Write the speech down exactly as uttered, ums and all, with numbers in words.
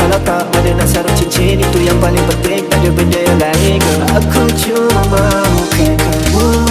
Kalau tak ada nak sarung cincin, itu yang paling penting. Tak ada benda yang lain girl. Aku cuma mahu kamu